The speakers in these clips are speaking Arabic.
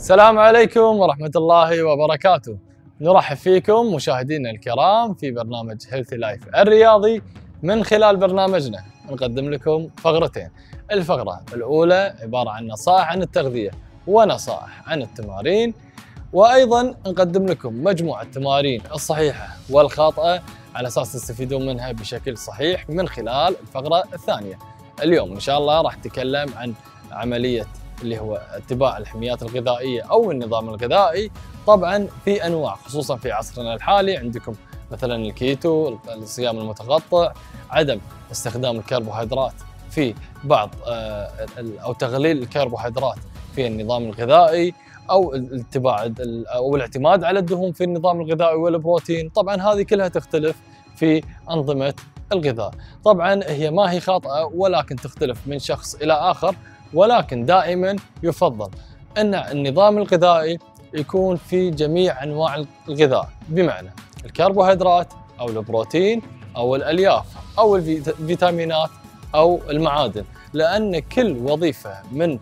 السلام عليكم ورحمة الله وبركاته. نرحب فيكم مشاهدينا الكرام في برنامج هيلثي لايف الرياضي. من خلال برنامجنا نقدم لكم فقرتين. الفقرة الأولى عبارة عن نصائح عن التغذية ونصائح عن التمارين، وأيضا نقدم لكم مجموعة التمارين الصحيحة والخاطئة على أساس تستفيدون منها بشكل صحيح من خلال الفقرة الثانية. اليوم إن شاء الله راح نتكلم عن عملية اللي هو اتباع الحميات الغذائية أو النظام الغذائي. طبعا في أنواع، خصوصا في عصرنا الحالي عندكم مثلا الكيتو، الصيام المتقطع، عدم استخدام الكربوهيدرات في بعض أو تقليل الكربوهيدرات في النظام الغذائي، أو اتباع أو الاعتماد على الدهون في النظام الغذائي والبروتين. طبعا هذه كلها تختلف في أنظمة الغذاء. طبعا هي ما هي خاطئة، ولكن تختلف من شخص إلى آخر، ولكن دائما يفضل أن النظام الغذائي يكون في جميع أنواع الغذاء، بمعنى الكربوهيدرات أو البروتين أو الألياف أو الفيتامينات أو المعادن، لأن كل وظيفة من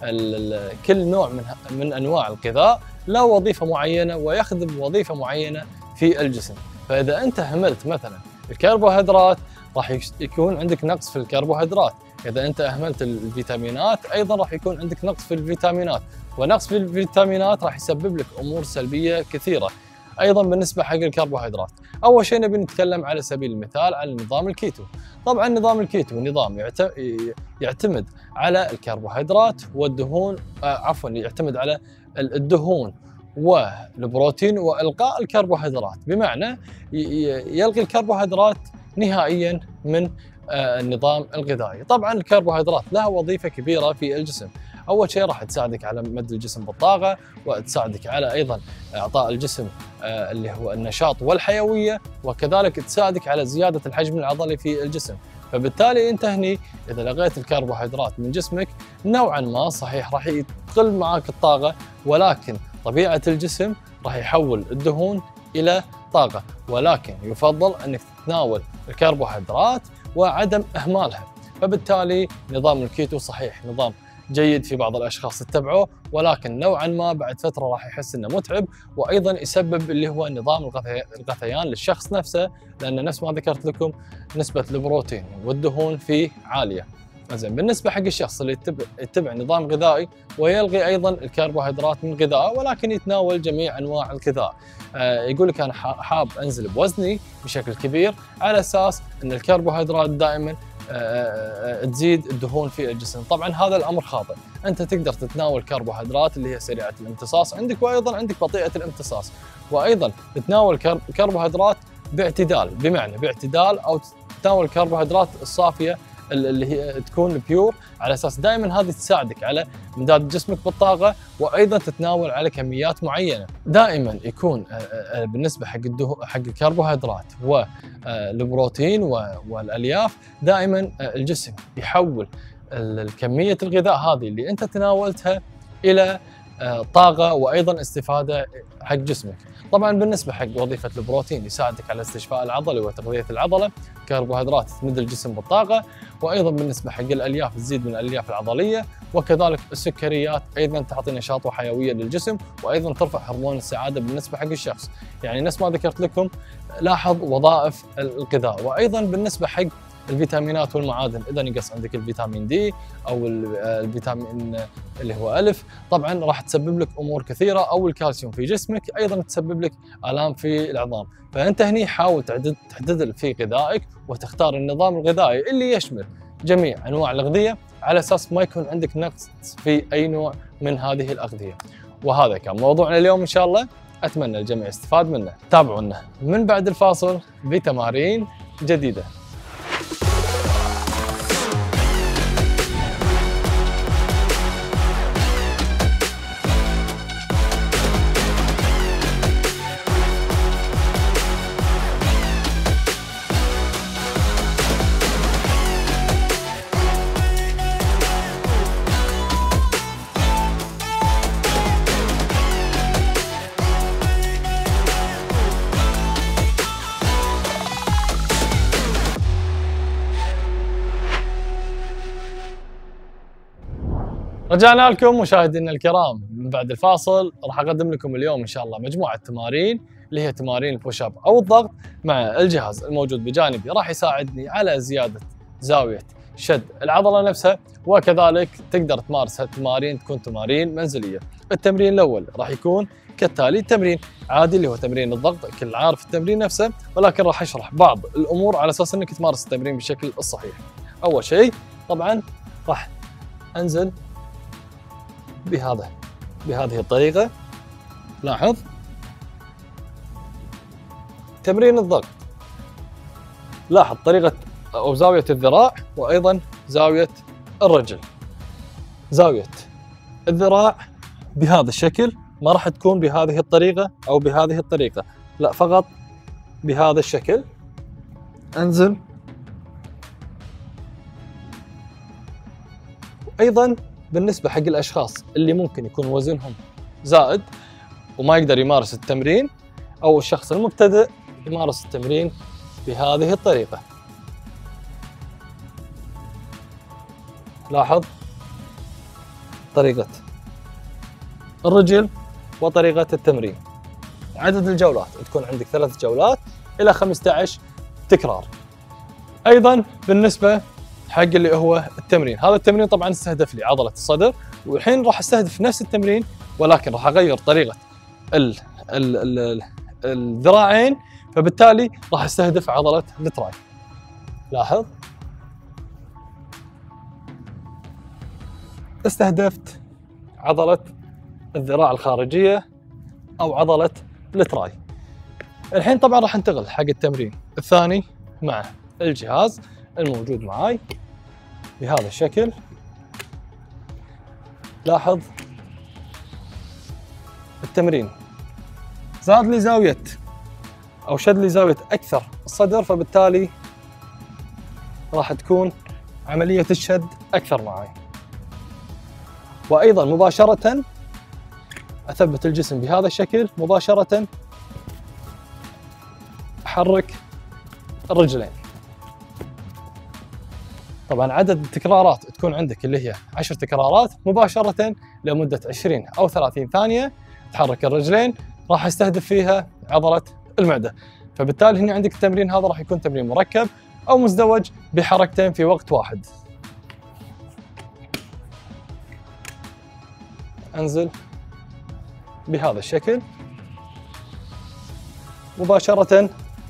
كل نوع من أنواع الغذاء له وظيفة معينة ويخدم وظيفة معينة في الجسم. فإذا أنت هملت مثلا الكربوهيدرات راح يكون عندك نقص في الكربوهيدرات، إذا أنت أهملت الفيتامينات أيضا راح يكون عندك نقص في الفيتامينات، ونقص في الفيتامينات راح يسبب لك أمور سلبية كثيرة. أيضا بالنسبة حق الكربوهيدرات، أول شيء نبي نتكلم على سبيل المثال على نظام الكيتو. طبعا نظام الكيتو نظام يعتمد على الكربوهيدرات والدهون، يعتمد على الدهون والبروتين وإلغاء الكربوهيدرات، بمعنى يلغي الكربوهيدرات نهائيا من النظام الغذائي. طبعا الكربوهيدرات لها وظيفة كبيرة في الجسم. أول شيء راح تساعدك على مد الجسم بالطاقة، وتساعدك على أيضا إعطاء الجسم اللي هو النشاط والحيوية، وكذلك تساعدك على زيادة الحجم العضلي في الجسم. فبالتالي أنت هني إذا لغيت الكربوهيدرات من جسمك نوعا ما صحيح راح تقل معك الطاقة، ولكن طبيعة الجسم راح يحول الدهون إلى طاقة، ولكن يفضل أنك تتناول الكربوهيدرات وعدم إهمالها. فبالتالي نظام الكيتو صحيح نظام جيد في بعض الأشخاص تتبعوه، ولكن نوعا ما بعد فترة راح يحس أنه متعب، وأيضا يسبب اللي هو نظام الغثيان للشخص نفسه، لأن نفس ما ذكرت لكم نسبة البروتين والدهون فيه عالية. زين، بالنسبة حق الشخص اللي يتبع نظام غذائي ويلغي أيضا الكربوهيدرات من غذائه، ولكن يتناول جميع أنواع الغذاء، يقول لك أنا حاب أنزل بوزني بشكل كبير، على أساس أن الكربوهيدرات دائما تزيد الدهون في الجسم. طبعا هذا الأمر خاطئ. أنت تقدر تتناول كربوهيدرات اللي هي سريعة الامتصاص عندك، وأيضا عندك بطيئة الامتصاص، وأيضا تتناول كربوهيدرات باعتدال، بمعنى باعتدال، أو تتناول الكربوهيدرات الصافية اللي هي تكون بيور، على اساس دائما هذه تساعدك على امداد جسمك بالطاقه، وايضا تتناول على كميات معينه. دائما يكون بالنسبه حق الكربوهيدرات والبروتين والالياف، دائما الجسم يحول الكميه الغذاء هذه اللي انت تناولتها الى طاقه وايضا استفاده حق جسمك. طبعا بالنسبه حق وظيفه البروتين يساعدك على الاستشفاء العضلي وتغذيه العضله، كربوهيدرات تمد الجسم بالطاقه، وايضا بالنسبه حق الالياف تزيد من الالياف العضليه، وكذلك السكريات ايضا تعطي نشاط وحيويه للجسم، وايضا ترفع هرمون السعاده بالنسبه حق الشخص. يعني نفس ما ذكرت لكم لاحظ وظائف الغذاء. وايضا بالنسبه حق الفيتامينات والمعادن، اذا نقص عندك الفيتامين دي او الفيتامين اللي هو الف، طبعا راح تسبب لك امور كثيره، او الكالسيوم في جسمك ايضا تسبب لك الام في العظام. فانت هني حاول تعتدل في غذائك، وتختار النظام الغذائي اللي يشمل جميع انواع الاغذيه، على اساس ما يكون عندك نقص في اي نوع من هذه الاغذيه. وهذا كان موضوعنا اليوم ان شاء الله، اتمنى الجميع يستفاد منه. تابعونا من بعد الفاصل بتمارين جديده. رجعنا لكم مشاهدينا الكرام من بعد الفاصل. راح اقدم لكم اليوم ان شاء الله مجموعه تمارين اللي هي تمارين البوش اب او الضغط مع الجهاز الموجود بجانبي، راح يساعدني على زياده زاويه شد العضله نفسها، وكذلك تقدر تمارس هالتمارين تكون تمارين منزليه. التمرين الاول راح يكون كالتالي: تمرين عادي اللي هو تمرين الضغط، كل عارف التمرين نفسه، ولكن راح اشرح بعض الامور على اساس انك تمارس التمرين بالشكل الصحيح. اول شيء طبعا راح انزل بهذه الطريقة. لاحظ تمرين الضغط، لاحظ طريقة أو زاوية الذراع وأيضا زاوية الرجل. زاوية الذراع بهذا الشكل، ما راح تكون بهذه الطريقة أو بهذه الطريقة، لا فقط بهذا الشكل. أنزل أيضا بالنسبة حق الأشخاص اللي ممكن يكون وزنهم زائد وما يقدر يمارس التمرين، أو الشخص المبتدئ يمارس التمرين بهذه الطريقة. لاحظ طريقة الرجل وطريقة التمرين. عدد الجولات تكون عندك 3 جولات إلى 15 تكرار. أيضا بالنسبة حق اللي هو التمرين، هذا التمرين طبعا استهدف لي عضلة الصدر، والحين راح استهدف نفس التمرين ولكن راح اغير طريقة الذراعين، فبالتالي راح استهدف عضلة التراي. لاحظ استهدفت عضلة الذراع الخارجية او عضلة التراي. الحين طبعا راح انتقل حق التمرين الثاني مع الجهاز الموجود معاي بهذا الشكل. لاحظ التمرين زاد لي زاوية أو شد لي زاوية أكثر الصدر، فبالتالي راح تكون عملية الشد أكثر معاي. وأيضا مباشرة أثبت الجسم بهذا الشكل، مباشرة أحرك الرجلين. طبعا عدد التكرارات تكون عندك اللي هي 10 تكرارات مباشرة لمدة 20 أو 30 ثانية. تحرك الرجلين، راح استهدف فيها عضلة المعدة، فبالتالي هنا عندك التمرين هذا راح يكون تمرين مركب أو مزدوج بحركتين في وقت واحد. أنزل بهذا الشكل مباشرة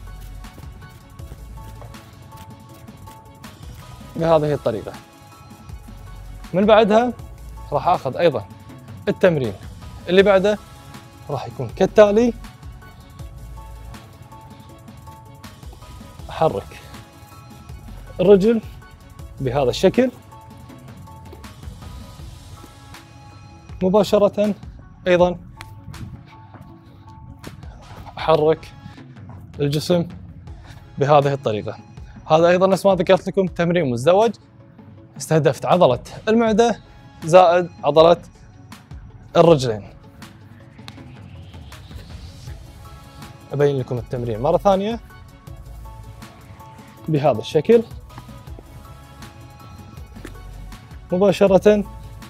بهذه الطريقة. من بعدها راح اخذ ايضا التمرين اللي بعده، راح يكون كالتالي: احرك الرجل بهذا الشكل، مباشرة ايضا احرك الجسم بهذه الطريقة. هذا ايضا نفس ما ذكرت لكم تمرين مزدوج، استهدفت عضلة المعدة زائد عضلة الرجلين. ابين لكم التمرين مرة ثانية بهذا الشكل، مباشرة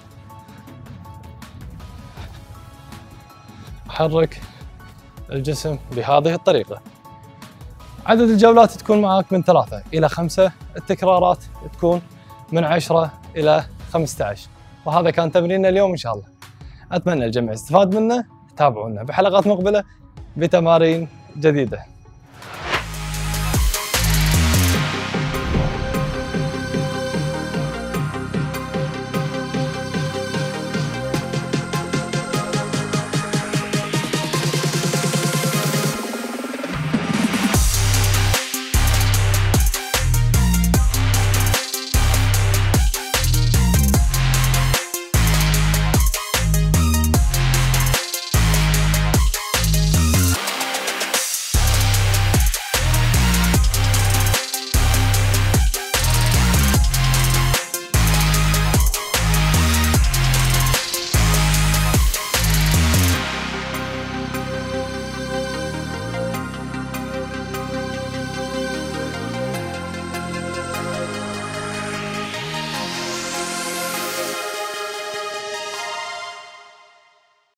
احرك الجسم بهذه الطريقة. عدد الجولات تكون معك من 3 إلى 5، التكرارات تكون من 10 إلى 15. وهذا كان تمريننا اليوم إن شاء الله. أتمنى الجميع يستفاد منه. تابعونا بحلقات مقبلة بتمارين جديدة.